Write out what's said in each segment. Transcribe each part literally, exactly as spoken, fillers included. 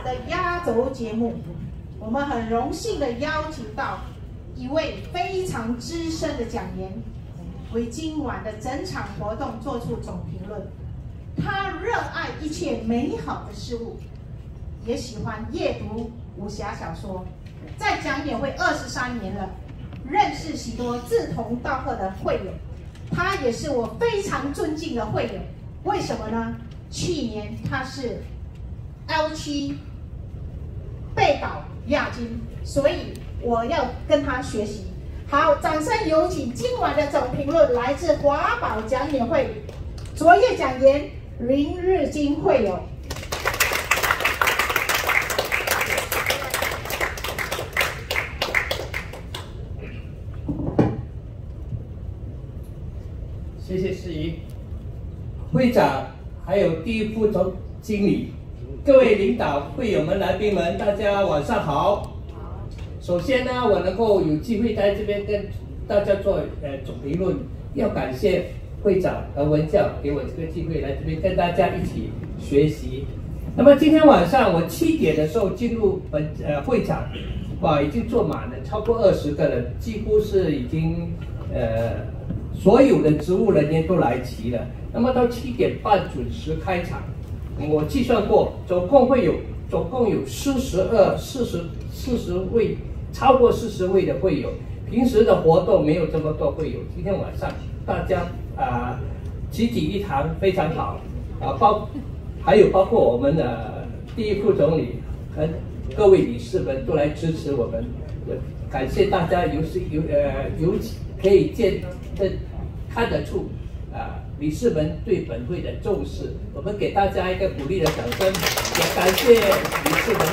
的压轴节目，我们很荣幸的邀请到一位非常资深的讲员，为今晚的整场活动做出总评论。他热爱一切美好的事物，也喜欢阅读武侠小说，在讲演会二十三年了，认识许多志同道合的会友。他也是我非常尊敬的会友，为什么呢？去年他是 L 七被导亚军，所以我要跟他学习。好，掌声有请今晚的总评论来自华宝讲演会卓越讲员林日金会友。 谢谢诗怡，会长，还有第一副总经理，各位领导、会友们、来宾们，大家晚上好。首先呢，我能够有机会在这边跟大家做呃总评论，要感谢会长和文教给我这个机会来这边跟大家一起学习。那么今天晚上我七点的时候进入本呃会场，哇，已经坐满了超过二十个人，几乎是已经呃。所有的职务人员都来齐了，那么到七点半准时开场。我计算过，总共会有总共有四十二、四十、四十位，超过四十位的会友。平时的活动没有这么多会友，今天晚上大家啊、呃、齐聚一堂，非常好啊！包还有包括我们的第一副总理和各位理事们都来支持我们，感谢大家有有呃有可以见这。看得出，啊、呃，理事们对本会的重视，我们给大家一个鼓励的掌声，也感谢理事们。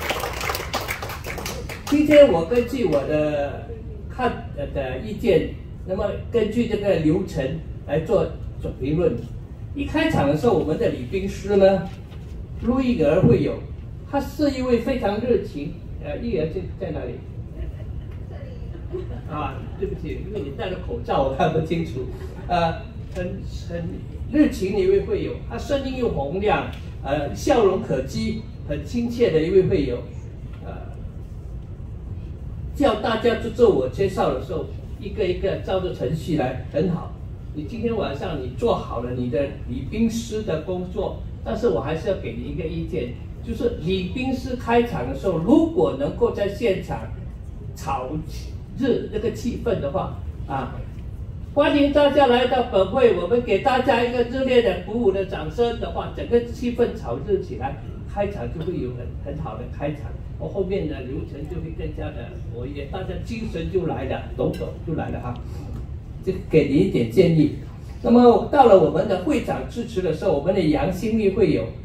今天我根据我的看的意见，那么根据这个流程来做总评论。一开场的时候，我们的礼宾师呢，陆一儿会有，他是一位非常热情，呃，一儿在在哪里？啊，对不起，因为你戴了口罩，我看不清楚。呃，很很热情的一位会友，他声音又洪亮，呃，笑容可掬，很亲切的一位会友。呃，叫大家做自我介绍的时候，一个一个照着程序来，很好。你今天晚上你做好了你的礼宾师的工作，但是我还是要给你一个意见，就是礼宾师开场的时候，如果能够在现场吵热这个气氛的话，啊，欢迎大家来到本会，我们给大家一个热烈的鼓舞的掌声的话，整个气氛炒热起来，开场就会有很很好的开场，我后面的流程就会更加的活跃，大家精神就来了，抖抖就来了哈。就给你一点建议。那么到了我们的会长致辞的时候，我们的杨新立会友，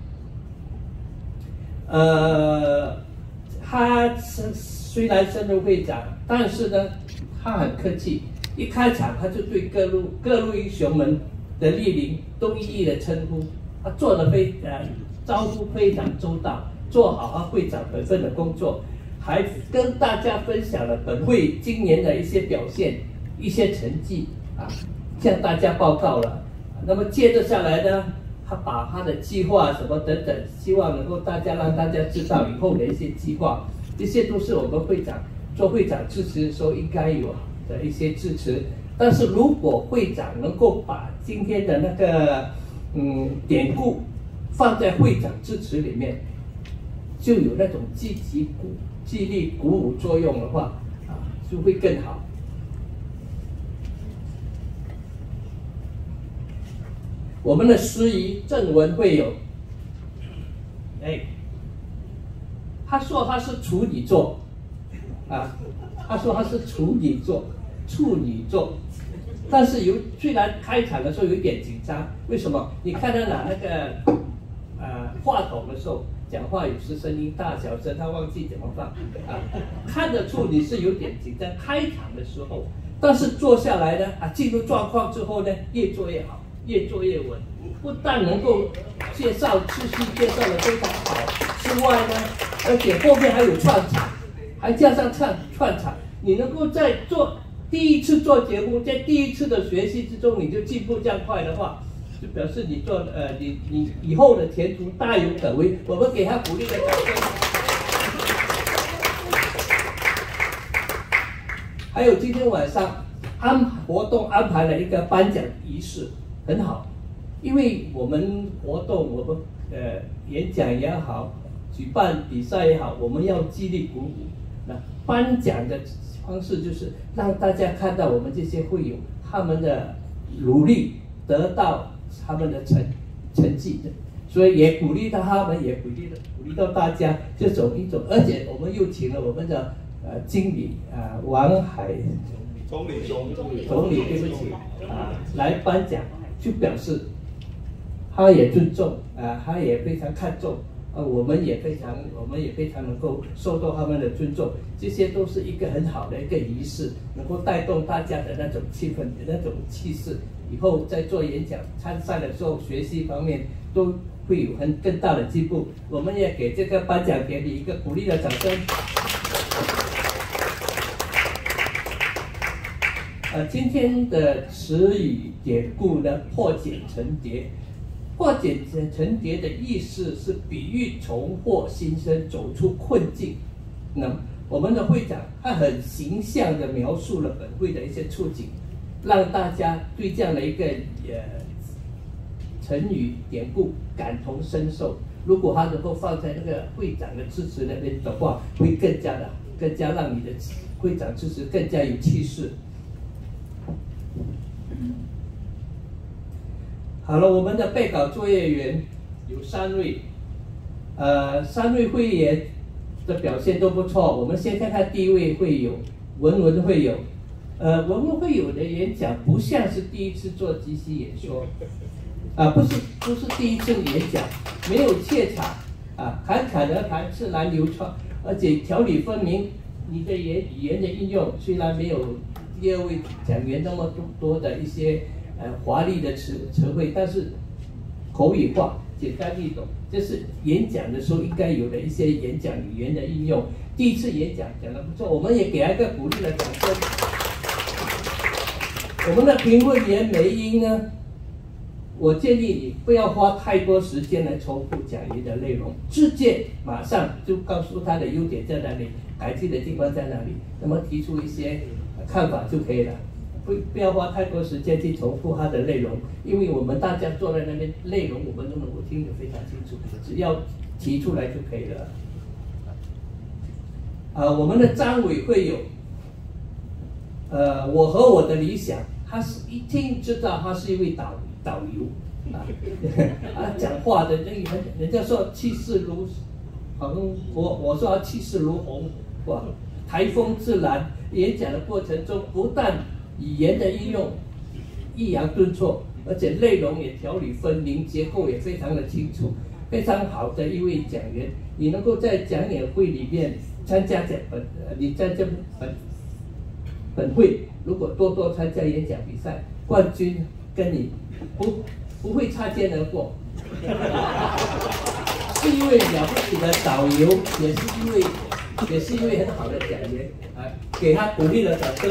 呃，他是虽然升入会长。但是呢，他很客气，一开场他就对各路各路英雄们的莅临都一一的称呼，他做的非呃招呼非常周到，做好他会长本分的工作，还跟大家分享了本会今年的一些表现、一些成绩啊，向大家报告了。那么接着下来呢，他把他的计划什么等等，希望能够大家让大家知道以后的一些计划，这些都是我们会长。做会长致辞的时候应该有的一些致辞，但是如果会长能够把今天的那个嗯典故放在会长致辞里面，就有那种积极鼓、激励、鼓舞作用的话，啊，就会更好。我们的司仪郑文会友，哎，他说他是处女座。啊，他说他是处女座，处女座，但是有虽然开场的时候有一点紧张，为什么？你看他拿那个呃话筒的时候，讲话有时声音大小声，他忘记怎么放啊，看得出你是有点紧张。开场的时候，但是坐下来呢，啊，进入状况之后呢，越做越好，越做越稳，不但能够介绍次序介绍的非常好之外呢，而且后面还有串场。还加上串串场，你能够在做第一次做节目，在第一次的学习之中，你就进步这样快的话，就表示你做呃你你以后的前途大有可为。我们给他鼓励的掌声。 还有今天晚上安活动安排了一个颁奖仪式，很好，因为我们活动我们呃演讲也好，举办比赛也好，我们要激励鼓舞。那颁奖的方式就是让大家看到我们这些会友他们的努力得到他们的成成绩的，所以也鼓励到他们，也鼓励了鼓励到大家这种一种，而且我们又请了我们的呃经理啊、呃、王海总理总理总理对不起啊、呃、来颁奖，就表示他也尊重啊、呃、他也非常看重。呃，我们也非常，我们也非常能够受到他们的尊重，这些都是一个很好的一个仪式，能够带动大家的那种气氛、那种气势。以后在做演讲、参赛的时候，学习方面都会有很更大的进步。我们也给这个颁奖典礼一个鼓励的掌声。呃，今天的词语典故呢，破茧成蝶。破茧成蝶的意思是比喻重获新生，走出困境。那我们的会长他很形象地描述了本会的一些处境，让大家对这样的一个呃成语典故感同身受。如果他能够放在那个会长的支持那边的话，会更加的更加让你的会长支持更加有气势。好了，我们的备稿作业员有三位，呃，三位会员的表现都不错。我们先看看第一位会友文文会友，呃，文文会友的演讲不像是第一次做即席演说，啊、呃，不是不是第一次演讲，没有怯场，啊，侃侃而谈，自然流畅，而且条理分明。你的言语言的应用虽然没有第二位讲员那么多的一些。呃，华丽的词词汇，但是口语化、简单易懂，这是演讲的时候应该有的一些演讲语言的应用。第一次演讲讲得不错，我们也给他一个鼓励的掌声。我们的评论员梅英呢，我建议你不要花太多时间来重复讲员的内容，直接马上就告诉他的优点在哪里，改进的地方在哪里，那么提出一些看法就可以了。不不要花太多时间去重复它的内容，因为我们大家坐在那边，内容我们都能够听得非常清楚，只要提出来就可以了。啊，我们的张伟会友，呃，我和我的理想，他是一听知道他是一位导导游啊，啊，讲话的那个人家说气势如，好像我我说他气势如虹，哇，台风自然。演讲的过程中，不但语言的应用抑扬顿挫，而且内容也条理分明，结构也非常的清楚，非常好的一位讲员。你能够在讲演会里面参加这本，呃，你在这本本会如果多多参加演讲比赛，冠军跟你不不会擦肩而过。是一位了不起的导游，也是一位也是一位很好的讲员，啊，给他鼓励的掌声。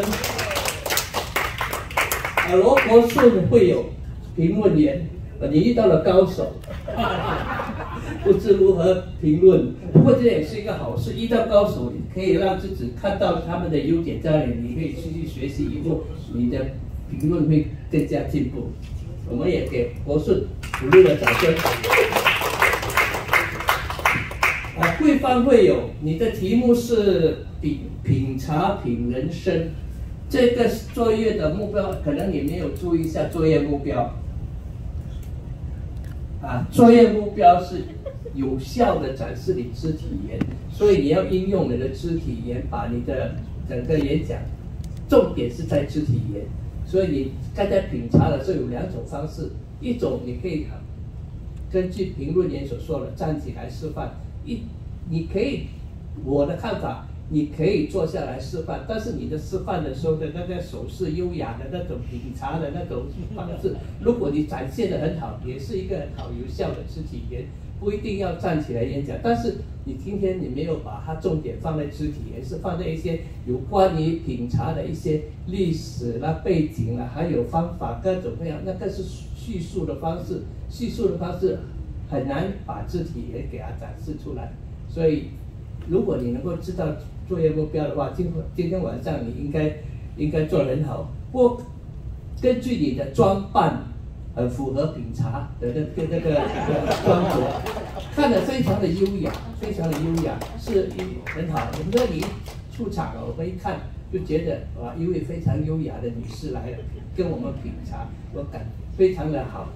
啊，罗国顺会有评论员，啊，你遇到了高手，不知如何评论。不过这也是一个好事，遇到高手，你可以让自己看到他们的优点在哪里，你可以继续学习，以后你的评论会更加进步。我们也给国顺鼓励的掌声。啊，贵方会友，你的题目是品品茶品人生，这个作业的目标可能你没有注意一下作业目标。啊，作业目标是有效的展示你肢体语言，所以你要应用你的肢体语言，把你的整个演讲重点是在肢体语言。所以你刚才品茶的时候有两种方式，一种你可以根据评论员所说的站起来示范。一，你可以，我的看法，你可以坐下来示范，但是你的示范的时候的那个手势优雅的那种品茶的那种方式，如果你展现的很好，也是一个很好有效的肢体语言，不一定要站起来演讲。但是你今天你没有把它重点放在肢体语言，是放在一些有关于品茶的一些历史啦、背景啦，还有方法各种各样，那个是叙述的方式，叙述的方式。很难把肢体也给它展示出来，所以如果你能够知道作业目标的话，今今天晚上你应该应该做得很好。不过根据你的装扮，很符合品茶的那个那个装着，看得非常的优雅，非常的优雅，是很好。我们这里出场了，我们一看就觉得哇，一位非常优雅的女士来了，跟我们品茶，我感非常的好。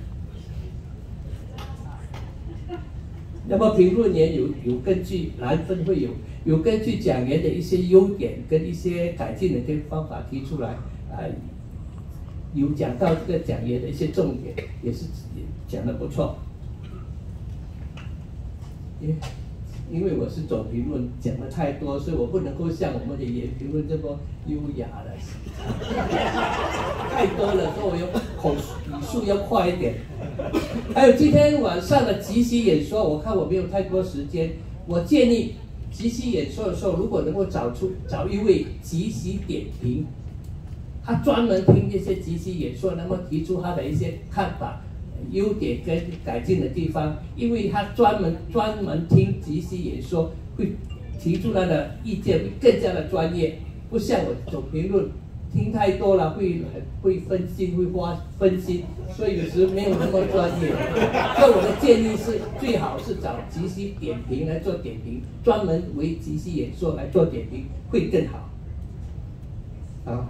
那么评论员有有根据蓝分会有有根据讲员的一些优点跟一些改进的这个方法提出来，啊、呃，有讲到这个讲员的一些重点，也是讲得不错。因因为我是总评论，讲的太多，所以我不能够像我们的言评论这么优雅了，太多了，所以我要口语速要快一点。还有今天晚上的即席演说，我看我没有太多时间，我建议即席演说的时候，如果能够找出找一位即席点评，他专门听这些即席演说，那么提出他的一些看法、优点跟改进的地方，因为他专门专门听即席演说，会提出他的意见会更加的专业，不像我总评论。听太多了会会分心，会花分心，所以有时没有那么专业。所以我的建议是，最好是找即席点评来做点评，专门为即席演说来做点评会更好。好，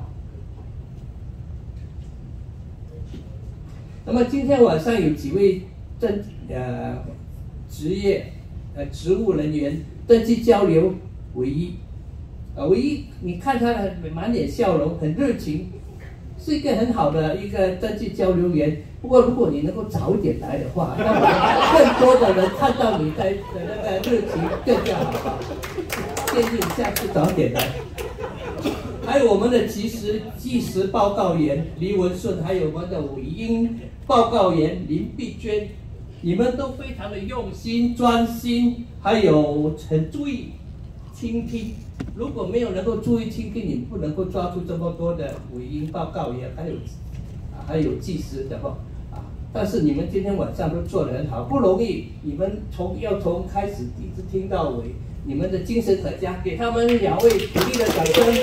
那么今天晚上有几位政呃职业呃职务人员登记交流唯一。呃，唯一你看他的满脸笑容，很热情，是一个很好的一个登记交流员。不过，如果你能够早一点来的话，那么更多的人看到你的的那个热情更加好吧。建议你下次早点来。还有我们的即时即时报告员黎文顺，还有我们的尾音报告员林碧娟，你们都非常的用心、专心，还有很注意倾听。如果没有能够注意倾听，你不能够抓住这么多的尾音报告员，还有啊还有技师的话啊。但是你们今天晚上都做得很好，不容易。你们从要从开始一直听到尾，你们的精神可嘉，给他们两位鼓励的掌声。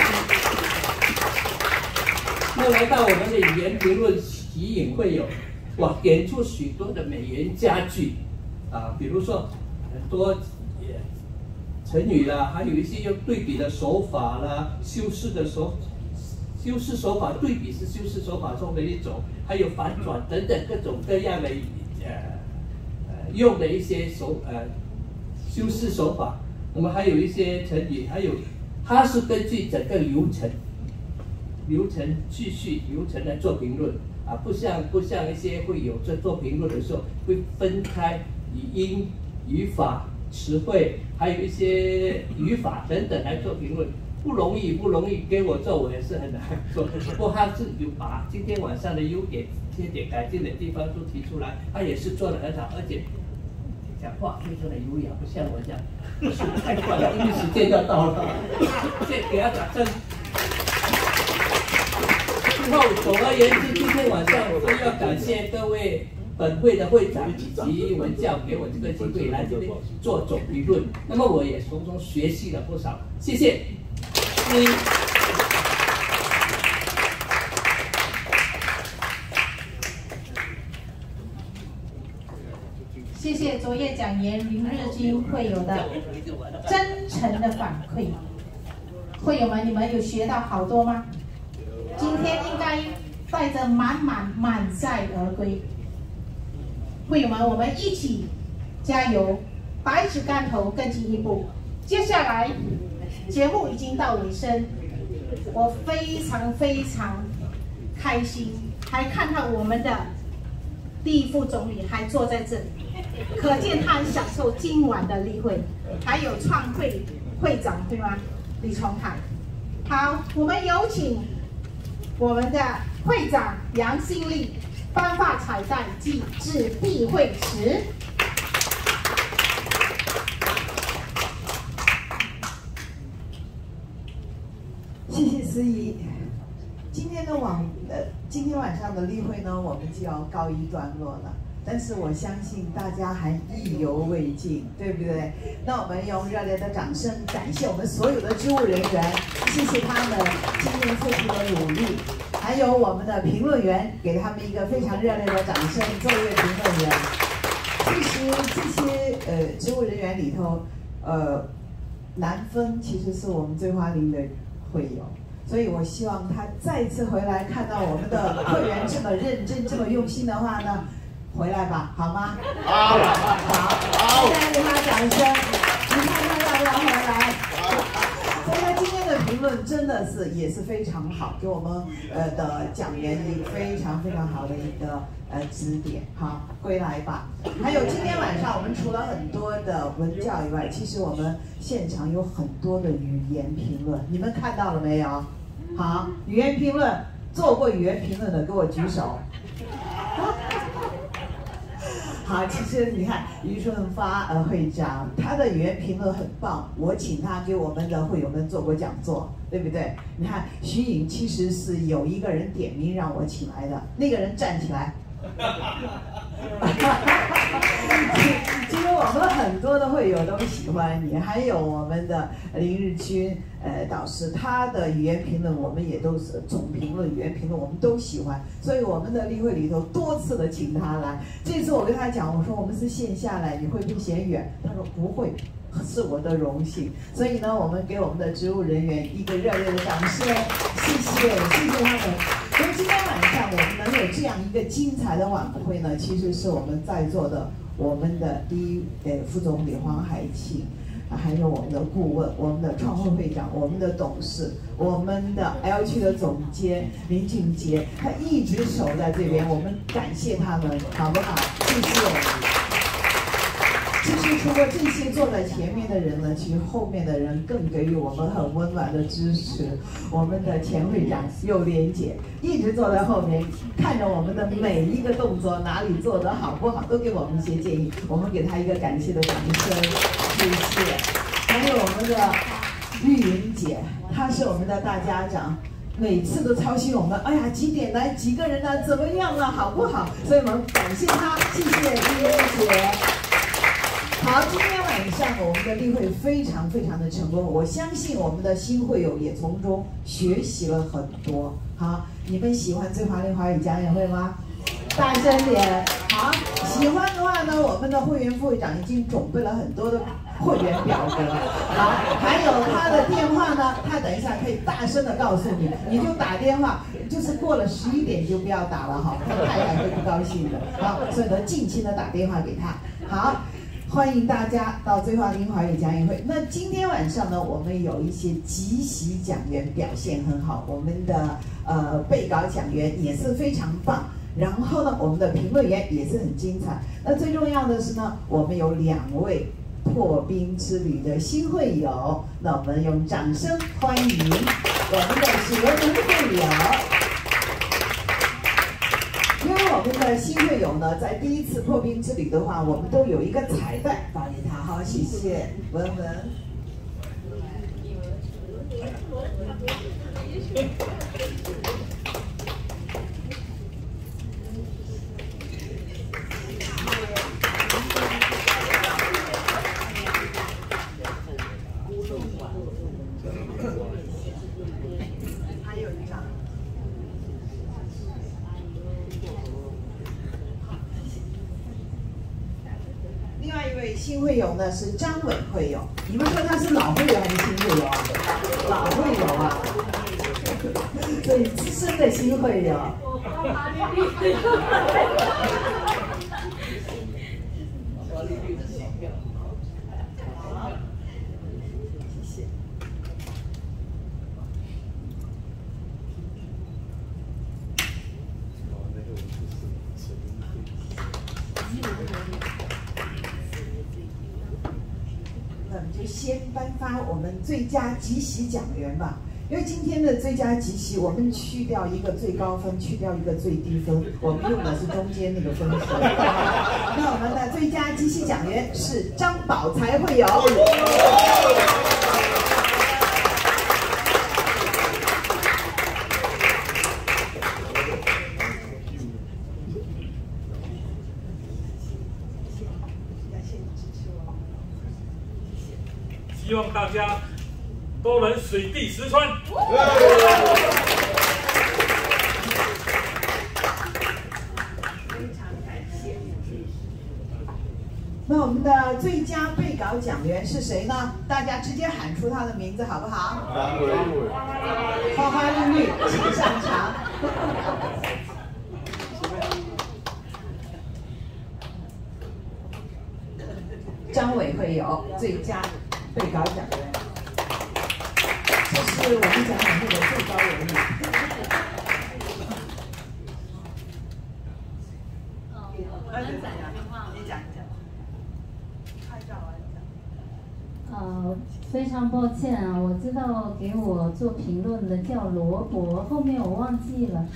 那来到我们的语言评论习影会有，哇，点出许多的美言佳句啊，比如说很多。成语啦，还有一些用对比的手法啦，修饰的手，修饰手法，对比是修饰手法中的一种，还有反转等等各种各样的呃呃用的一些手呃修饰手法。我们还有一些成语，还有它是根据整个流程流程继续流程来做评论啊，不像不像一些会有在做评论的时候会分开语音、语法。词汇，还有一些语法等等来做评论，不容易，不容易。给我做，我也是很难做。不过他是有把今天晚上的优点、缺点、改进的地方都提出来，他也是做得很好，而且讲话非常的优雅，不像我这样，太快了，因为时间要到了。先给他掌声。最后，总而言之，今天晚上我要感谢各位。本会的会长以及文教给我这个机会来这边做总评论，那么我也从中学习了不少，谢谢。嗯、 谢谢昨夜讲员林日金会友的真诚的反馈。会友们，你们有学到好多吗？今天应该带着满满满载而归。会友们，我们一起加油，百尺竿头更进一步。接下来节目已经到尾声，我非常非常开心，还看到我们的第一副总理还坐在这里，可见他很享受今晚的例会。还有创会会长对吗？李崇海。好，我们有请我们的会长杨新立。颁发彩带及致闭会词。 谢谢司仪。今天的晚呃，今天晚上的例会呢，我们就要告一段落了。 但是我相信大家还意犹未尽，对不对？那我们用热烈的掌声感谢我们所有的植物人员，谢谢他们今天付出的努力，还有我们的评论员，给他们一个非常热烈的掌声。作为评论员，其实这些呃植物人员里头，呃，南风其实是我们醉花林的会友。所以我希望他再次回来，看到我们的会员这么认真、这么用心的话呢，回来吧，好吗？好，好，现在给他掌声，你看他要不要回来？所以他今天的评论真的是也是非常好，给我们呃的讲员一个非常非常好的一个呃指点。好，归来吧。还有今天晚上我们除了很多的文教以外，其实我们现场有很多的语言评论，你们看到了没有？好，语言评论，做过语言评论的给我举手。好，其实你看于顺发呃会长，他的语言评论很棒，我请他给我们的会友们做过讲座，对不对？你看徐颖其实是有一个人点名让我请来的，那个人站起来。其实我们很多的会友都喜欢你，还有我们的林日军呃导师，他的语言评论我们也都是总评论、语言评论我们都喜欢，所以我们的例会里头多次的请他来。这次我跟他讲，我说我们是线下来，你会不会嫌远？他说不会，是我的荣幸。所以呢，我们给我们的植物人员一个热烈的掌声，谢谢，谢谢他们。所以今天晚上我们能有这样一个精彩的晚会呢，其实是我们在座的我们的第一呃副总理黄海庆，还有我们的顾问、我们的创会会长、我们的董事、我们的 L 区的总监林俊杰，他一直守在这边，我们感谢他们，好不好？谢谢。其实除了这些坐在前面的人呢，其实后面的人更给予我们很温暖的支持。我们的前会长幼莲姐一直坐在后面，看着我们的每一个动作哪里做得好不好，都给我们一些建议。我们给她一个感谢的掌声，谢谢。还有我们的玉云姐，她是我们的大家长。每次都操心我们，哎呀，几点来，几个人呢，怎么样了，好不好？所以我们感谢她，谢谢玉云姐。好，今天晚上我们的例会非常非常的成功，我相信我们的新会友也从中学习了很多。好，你们喜欢醉花林华语讲演会吗？大声点。好，喜欢的话呢，我们的会员副会长已经准备了很多的会员表格。好，还有他的电话呢，他等一下可以大声的告诉你，你就打电话，就是过了十一点就不要打了哈，他太太会不高兴的。好，所以呢，尽情的打电话给他。好。欢迎大家到醉花林华语讲演会。那今天晚上呢，我们有一些即席讲员表现很好，我们的呃备稿讲员也是非常棒。然后呢，我们的评论员也是很精彩。那最重要的是呢，我们有两位破冰之旅的新会友，那我们用掌声欢迎我们的许文文会友。因为我们的新会友呢，在第一次破冰之旅的话，我们都有一个彩蛋发给他。好，谢谢文文。还有一张。另外一位新会友呢是张伟会友，你们说他是老会友还是新会友啊？老会友啊，所以资深的新会友。谢谢。那我们就先颁发我们最佳即席讲员吧。因为今天的最佳即席，我们去掉一个最高分，去掉一个最低分，我们用的是中间那个分数。那我们的最佳即席讲员是张宝才会友。 希望大家都能水滴石穿。 那我们的最佳备稿讲员是谁呢？大家直接喊出他的名字好不好？花花绿绿，请上场。张伟会有最佳备稿讲员，这是我们讲讲会的最高荣誉。你讲一讲。 呃，非常抱歉啊，我知道给我做评论的叫罗伯，后面我忘记了。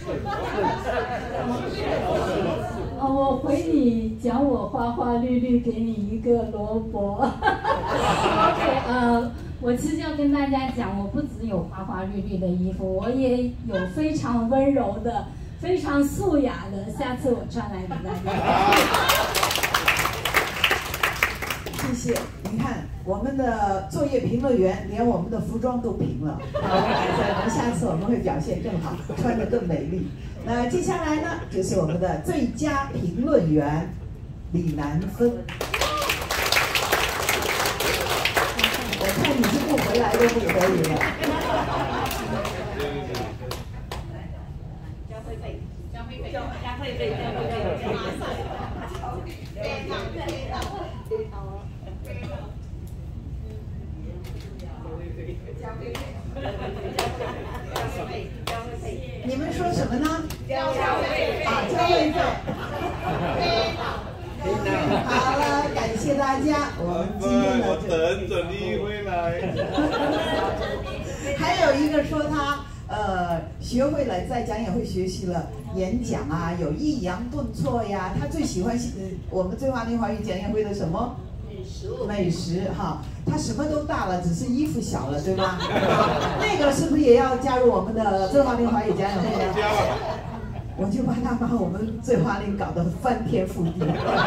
哦，我回你讲我花花绿绿，给你一个萝卜。OK， 呃，我其实要跟大家讲，我不只有花花绿绿的衣服，我也有非常温柔的、非常素雅的，下次我穿来给大家。 谢谢，你看我们的作业评论员连我们的服装都评了，好，我们下次我们会表现更好，穿得更美丽。那接下来呢，就是我们的最佳评论员李南芬。我看你是不回来都不可以了。 交会费，交会费，交会费，交会费，马上。非常非常好。 你们说什么呢？ 交会费啊，交会费。好了，感谢大家，我们今天的我等着你回来。 还有一个说他呃学会了在讲演会学习了演讲啊，有抑扬顿挫呀，他最喜欢呃我们最华林华语讲演会的什么？美食哈，他什么都大了，只是衣服小了，对吧？那个是不是也要加入我们的最华林华语讲演会呢？我就帮他把我们最华林搞得翻天覆地。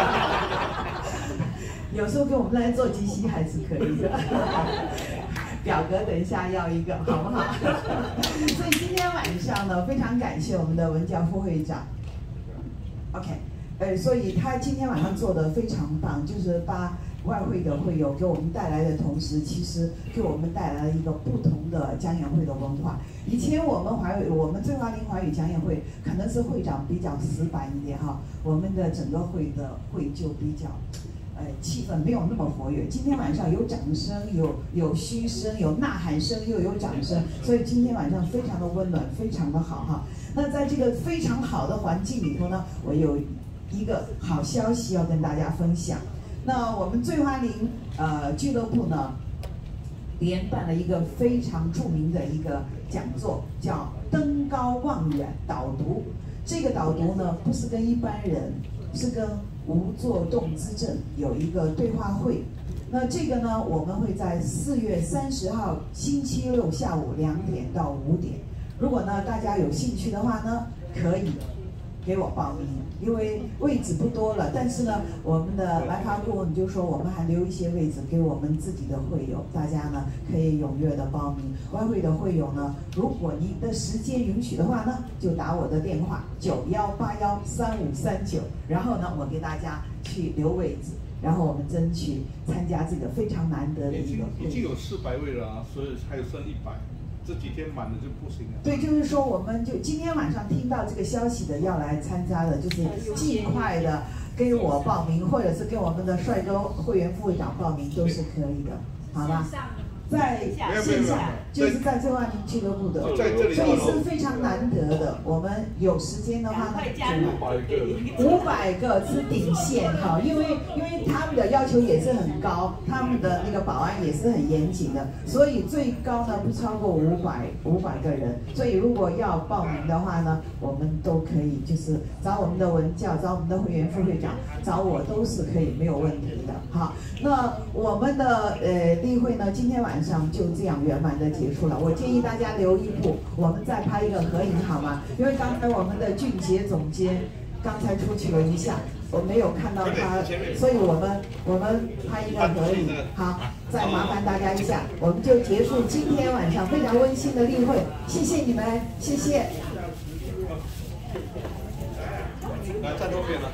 有时候给我们来做即席还是可以的。表格等一下要一个，好不好？所以今天晚上呢，非常感谢我们的文教副会长。OK， 呃，所以他今天晚上做的非常棒，就是把外汇的会友给我们带来的同时，其实给我们带来了一个不同的讲演会的文化。以前我们华语，我们最华林华语讲演会可能是会长比较死板一点哈，我们的整个会的会就比较。呃，气氛没有那么活跃。今天晚上有掌声，有有嘘声，有呐喊声，又有掌声，所以今天晚上非常的温暖，非常的好哈。那在这个非常好的环境里头呢，我有一个好消息要跟大家分享。那我们醉花林呃俱乐部呢，联办了一个非常著名的一个讲座，叫“登高望远导读”。这个导读呢，不是跟一般人，是跟无作动之症有一个对话会。那这个呢，我们会在四月三十号星期六下午两点到五点。如果呢大家有兴趣的话呢，可以给我报名，因为位置不多了。但是呢，我们的来华顾问就说我们还留一些位置给我们自己的会友，大家呢可以踊跃的报名。外汇的会友呢，如果你的时间允许的话呢，就打我的电话九幺八幺三五三九，然后呢我给大家去留位置，然后我们争取参加这个非常难得的一个会。 已经有四百位了啊，所以还有剩一百。这几天满了就不行了。 对，就是说，我们就今天晚上听到这个消息的要来参加的，就是尽快的给我报名，或者是给我们的帅哥会员副会长报名，都是可以的，好吧？在线下，就是在醉花林俱乐部的，所以是非常难得的。我们有时间的话呢，五百个是顶线哈，因为因为他们的要求也是很高，他们的那个保安也是很严谨的，所以最高呢不超过五百五百个人。所以如果要报名的话呢，我们都可以，就是找我们的文教，找我们的会员副会长，找我都是可以没有问题的。好，那我们的呃例会呢，今天晚上。上就这样圆满的结束了。我建议大家留一步，我们再拍一个合影好吗？因为刚才我们的俊杰总监刚才出去了一下， 我没有看到他，所以我们我们拍一个合影。好，再麻烦大家一下，我们就结束今天晚上非常温馨的例会，谢谢你们，谢谢。 来站后面了。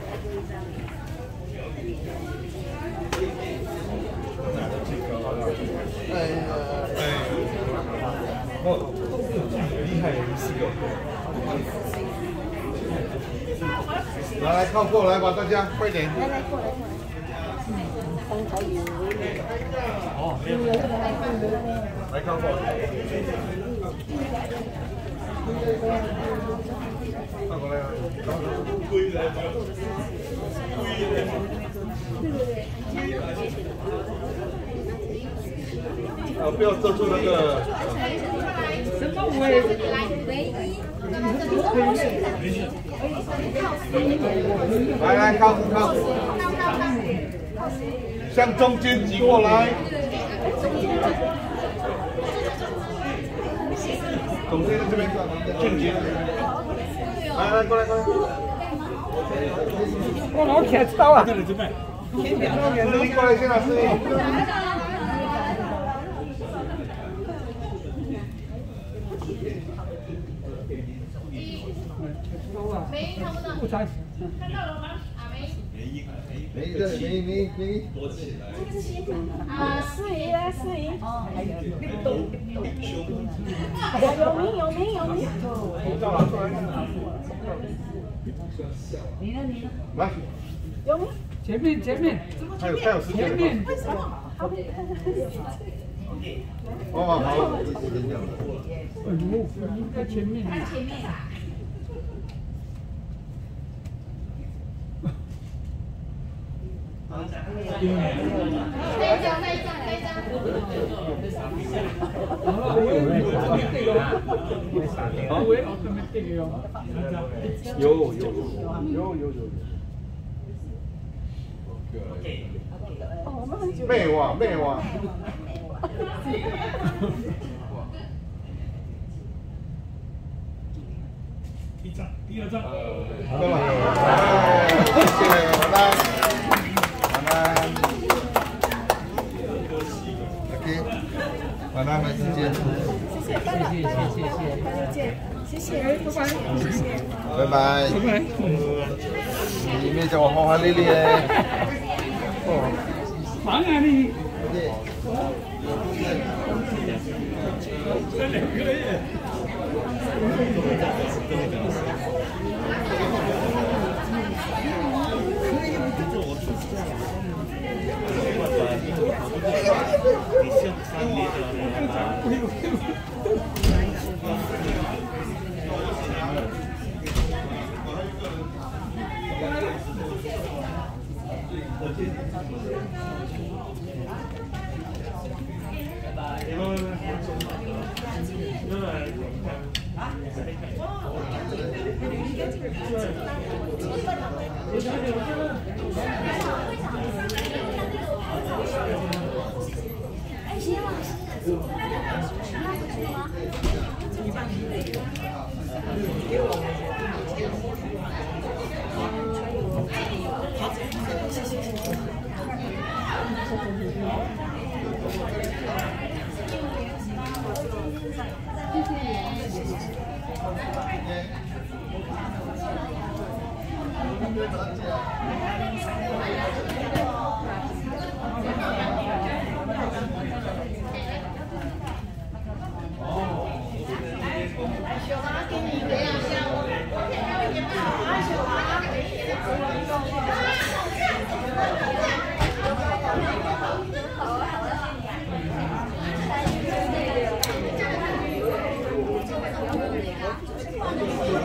哎呀，哎，哦，厉害，四个。来来，靠过来吧，大家快点。来来，过来过来。风头有。哦，来靠过来。靠过来啊！归来吧，归来吧。啊，不要遮住那个。什么尾？唯一。来来，靠靠，向中间挤过来。中间这边，正经。来来，过来过来。我老看到啊！这里这边。司仪过来，先来司仪。 没看不到，看到了吗？啊没。 没没没没没。 啊，司仪来司仪。哦，还有。有名有名有名。你呢你呢？ 来。 有名。 前面前面。 还有还有时间。 前面。 为什么？ 哦好。 哎呦，你在前面。 在前面啊。那一张，那一张，那一张。 有有有有有有。妹哇妹哇。 一张，第二张。 好了，谢谢，拜拜。OK， 晚安，再见。 谢谢，谢谢，谢谢，再见，谢谢，拜拜，谢谢， 拜拜，拜拜。你没叫我花花绿绿哎。哦。 忙啊你。 对。 这两个人。 谢谢。